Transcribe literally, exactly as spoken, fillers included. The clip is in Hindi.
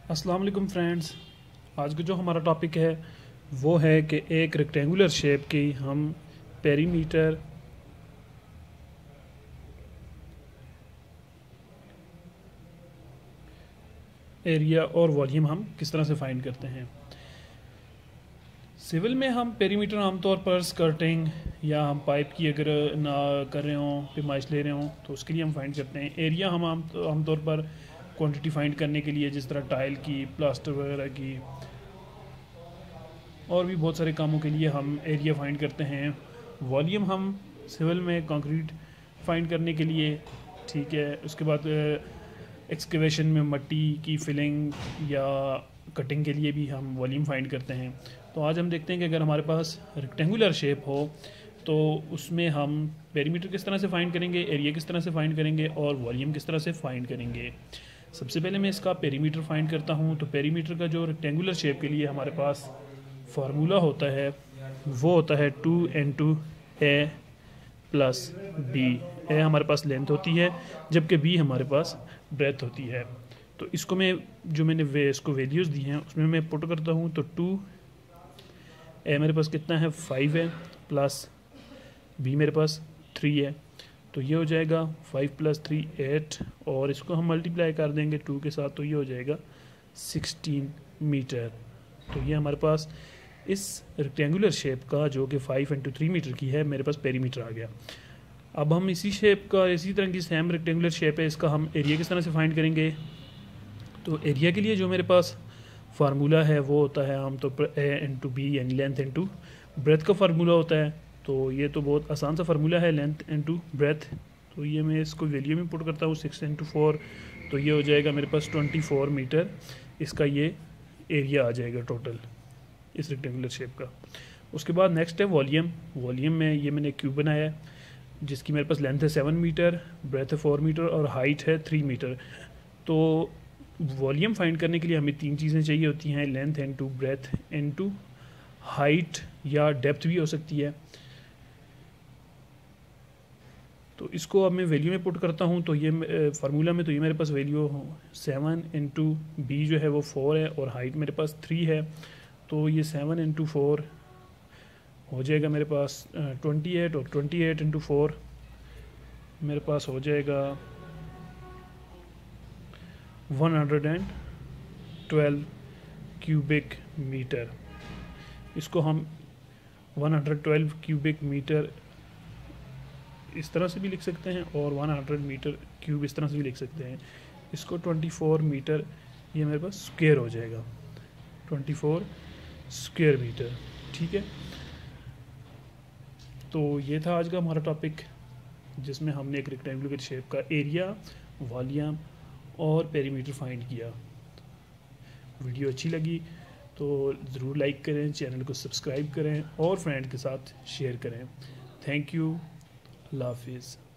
अस्सलाम वालेकुम फ्रेंड्स। आज का जो हमारा टॉपिक है वो है कि एक रेक्टेंगुलर शेप की हम पेरीमीटर एरिया और वॉल्यूम हम किस तरह से फाइंड करते हैं। सिविल में हम पेरीमीटर आमतौर पर स्कर्टिंग या हम पाइप की अगर ना कर रहे हों, पैमाइश ले रहे हों तो उसके लिए हम फाइंड करते हैं। एरिया हम आम आमतौर पर क्वांटिटी फाइंड करने के लिए, जिस तरह टाइल की, प्लास्टर वगैरह की और भी बहुत सारे कामों के लिए हम एरिया फाइंड करते हैं। वॉल्यूम हम सिविल में कंक्रीट फाइंड करने के लिए, ठीक है। उसके बाद एक्सकेवेशन में मट्टी की फिलिंग या कटिंग के लिए भी हम वॉल्यूम फाइंड करते हैं। तो आज हम देखते हैं कि अगर हमारे पास रेक्टेंगुलर शेप हो तो उसमें हम पेरीमीटर किस तरह से फाइंड करेंगे, एरिया किस तरह से फाइंड करेंगे और वॉल्यूम किस तरह से फाइंड करेंगे। सबसे पहले मैं इसका पेरीमीटर फाइंड करता हूँ। तो पेरीमीटर का जो रेक्टेंगुलर शेप के लिए हमारे पास फार्मूला होता है वो होता है two n two A plus B. A हमारे पास लेंथ होती है जबकि बी हमारे पास ब्रेथ होती है। तो इसको मैं जो मैंने वे इसको वैल्यूज़ दी हैं उसमें मैं पुट करता हूँ। तो टू ए मेरे पास कितना है, फाइव है, प्लस बी मेरे पास थ्री है। तो ये हो जाएगा फाइव प्लस थ्री एट, और इसको हम मल्टीप्लाई कर देंगे टू के साथ तो ये हो जाएगा सिक्सटीन मीटर। तो ये हमारे पास इस रेक्टेंगुलर शेप का जो कि फाइव इंटू थ्री मीटर की है मेरे पास पेरीमीटर आ गया। अब हम इसी शेप का, इसी तरह की सेम रेक्टेंगुलर शेप है, इसका हम एरिया किस तरह से फाइंड करेंगे। तो एरिया के लिए जो मेरे पास फार्मूला है वो होता है आमतौर पर ए इंटू बी, यानी लेंथ इंटू ब्रेथ का फार्मूला होता है। तो ये तो बहुत आसान सा फार्मूला है, लेंथ इंटू ब्रेथ। तो ये मैं इसको वैल्यू में पुट करता हूँ, सिक्स इंटू फोर, तो ये हो जाएगा मेरे पास ट्वेंटी फोर मीटर। इसका ये एरिया आ जाएगा टोटल इस रेक्टेंगुलर शेप का। उसके बाद नेक्स्ट है वॉल्यूम। वॉल्यूम में ये मैंने क्यूब बनाया है जिसकी मेरे पास लेंथ है सेवन मीटर, ब्रेथ है फोर मीटर और हाइट है थ्री मीटर। तो वॉल्यूम फाइंड करने के लिए हमें तीन चीज़ें चाहिए होती हैं, length into breadth into height, या डेप्थ भी हो सकती है। तो इसको अब मैं वैल्यू में पुट करता हूँ। तो ये फार्मूला में तो ये मेरे पास वैल्यू सेवन इंटू बी जो है वो फोर है और हाइट मेरे पास थ्री है। तो ये सेवन इंटू फोर हो जाएगा मेरे पास ट्वेंटी एट, और ट्वेंटी एट इंटू फोर मेरे पास हो जाएगा one hundred and twelve cubic metre. इसको हम one hundred twelve cubic metre इस तरह से भी लिख सकते हैं और वन हंड्रेड मीटर क्यूब इस तरह से भी लिख सकते हैं। इसको ट्वेंटी फोर मीटर ये मेरे पास स्क्वायर हो जाएगा, ट्वेंटी फोर स्क्वायर मीटर, ठीक है। तो ये था आज का हमारा टॉपिक जिसमें हमने एक रेक्टेंगुलर शेप का एरिया, वॉल्यूम और पेरीमीटर फाइंड किया। वीडियो अच्छी लगी तो ज़रूर लाइक करें, चैनल को सब्सक्राइब करें और फ्रेंड के साथ शेयर करें। थैंक यू, अल्लाह हाफिज़।